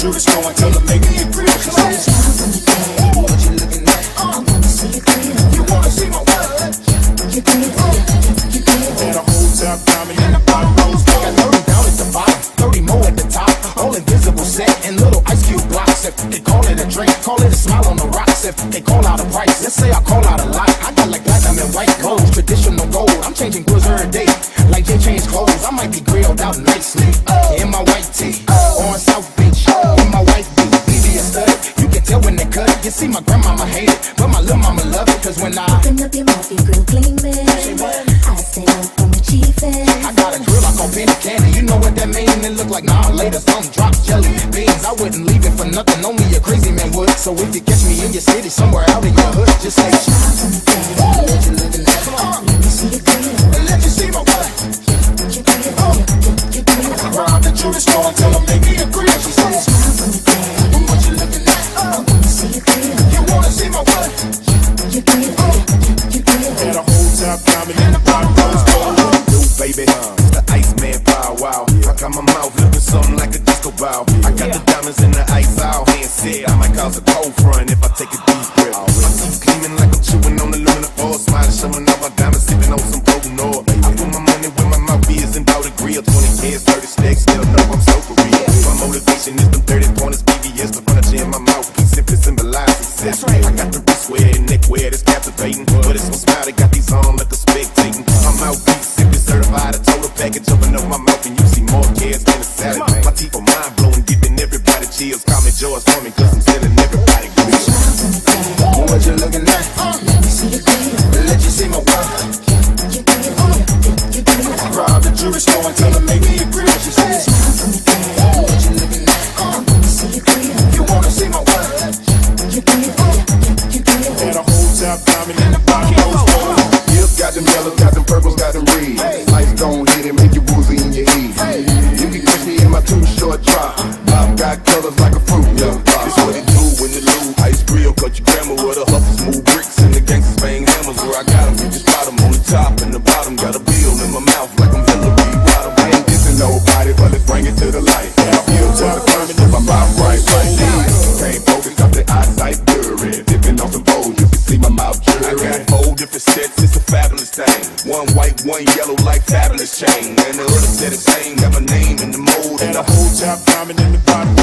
jewelry store and tell her make me a grill. She says, what you looking at? I wanna see your grill. You wanna see my what? Your grill. And a whole top diamond in the bottom rose. They got 30 down at the bottom, 30 more at the top. All invisible set and little ice cube blocks. If they call it a drink, call it a smile on the rocks. If they call out a price, let's say I call out a lot. I got like platinum and white gold, traditional gold. I'm changing grills every day, like Jay changed clothes. I might be grilled out nicely in my white tee on South Beach in my white beat. BB a stud, you can tell when they cut it. You see my grandmama hate it, but my little mama love it. Cause when I open up your mouth, your grill gleaming. I stay up from the chief end. I got a grill, I call penny candy. You know what that mean? It look like nah later, some drop jelly beans. I wouldn't leave it for nothing, only a crazy man would. So if you catch me in your city, somewhere out in your hood, just say, what you looking at? Let me see your grill. Let you see my what? Your grill. Your grill. I robbed the jewelry store and tell her make me a grill. She says, what you looking at? I wanna see your grill. You wanna see my what? Your grill. Your grill. And a whole top diamond in the bottom rose gold. Baby, it's the Iceman Pow Wow. I got my mouth looking something like a disco bow. I got the diamonds in the ice out. Hand said I might cause a cold front if I take a deep breath. My teeth gleaming like I'm chewing on aluminum foil. Smiling, showing off my diamonds, sipping on some Potent Oil. I put my money where my mouth is and bout a grill. 20 kids, 30 stacks, still know I'm so for real. My motivation is them 30 pointers, BBS, the furniture in my mouth. Can simply symbolize success. I got the wrist wear and neck wear that's captivating, but it's so smile they got these arms like a spectating. I'm out deep, simply certified, a total package. Open up my mouth and you see more cares than a salad. My teeth are mind blowing, giving everybody chills. Call me George Foreman, cause I'm selling everybody grills. What you looking at? Let me see your grill. Let you see my what? Your grill. Your grill. I robbed the jewelry store and tell her make me a grill. She says, what you looking at? I wanna see your grill. You wanna see my what? Your grill. Your grill. And a whole top diamond in the bottom rose gold. Yep, got them yellows, got them purples, got them reds. Lights gon' hit it, make you woozy in your head. You can catch me in my too short drop. I've got colors like a fruit, yeah. It's what it do when the new ice grill cut your grandma with the hustlers move bricks and the gangsters bang hammers. Where I got them, you just spot them on the top and the bottom. Got a bill in my mouth like I'm Hillary Rodham. I ain't dissing nobody, but let's bring it to the light. I feel to the first if I'm out right there. Can't focus up the eyesight blurry. Dipping on some bowls, you can see my mouth I jury. got 4 different sets, it's a fabulous thing. One white, one yellow like fabulous chain. And the other set of same, got my name in the mold And a whole top diamond in the bottom